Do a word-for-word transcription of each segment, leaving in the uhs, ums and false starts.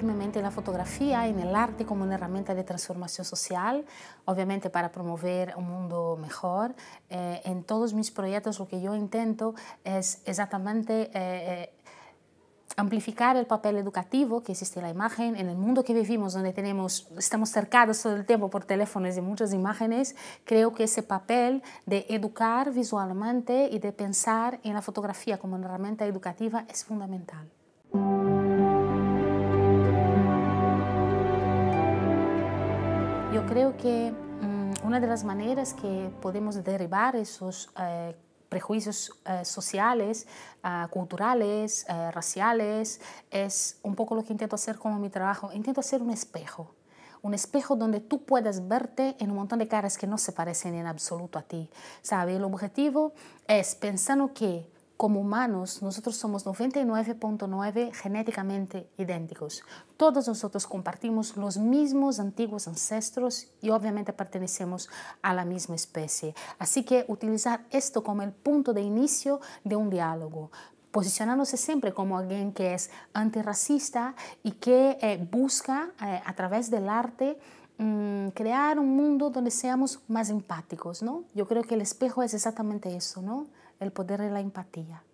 firmemente en la fotografía, en el arte como una herramienta de transformación social, obviamente para promover un mundo mejor. Eh, en todos mis proyectos lo que yo intento es exactamente eh, amplificar el papel educativo que existe en la imagen, en el mundo que vivimos, donde tenemos, estamos cercados todo el tiempo por teléfonos y muchas imágenes. Creo que ese papel de educar visualmente y de pensar en la fotografía como una herramienta educativa es fundamental. Yo creo que um, una de las maneras que podemos derribar esos eh, prejuicios eh, sociales, uh, culturales, uh, raciales, es un poco lo que intento hacer con mi trabajo. Intento hacer un espejo. Un espejo donde tú puedas verte en un montón de caras que no se parecen en absoluto a ti. ¿Sabe? El objetivo es pensando que como humanos nosotros somos noventa y nueve punto nueve genéticamente idénticos. Todos nosotros compartimos los mismos antiguos ancestros y obviamente pertenecemos a la misma especie. Así que utilizar esto como el punto de inicio de un diálogo, posicionándose siempre como alguien que es antirracista y que eh, busca eh, a través del arte mmm, crear un mundo donde seamos más empáticos, ¿no? Yo creo que el espejo es exactamente eso, ¿no? El poder de la empatía.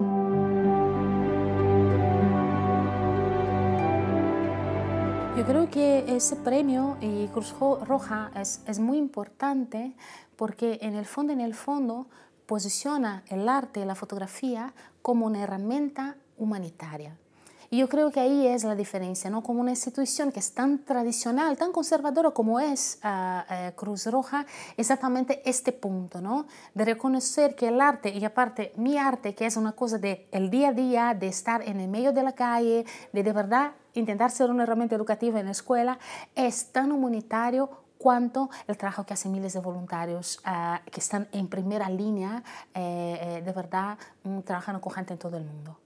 Yo creo que ese premio y Cruz Roja es, es muy importante porque en el fondo, en el fondo, posiciona el arte y la fotografía como una herramienta humanitaria. Y yo creo que ahí es la diferencia, ¿no? Como una institución que es tan tradicional, tan conservadora como es uh, uh, Cruz Roja, exactamente este punto, ¿no? De reconocer que el arte, y aparte mi arte, que es una cosa del día a día, de estar en el medio de la calle, de de verdad intentar ser una herramienta educativa en la escuela, es tan humanitario cuanto el trabajo que hacen miles de voluntarios uh, que están en primera línea, eh, eh, de verdad, um, trabajando con gente en todo el mundo.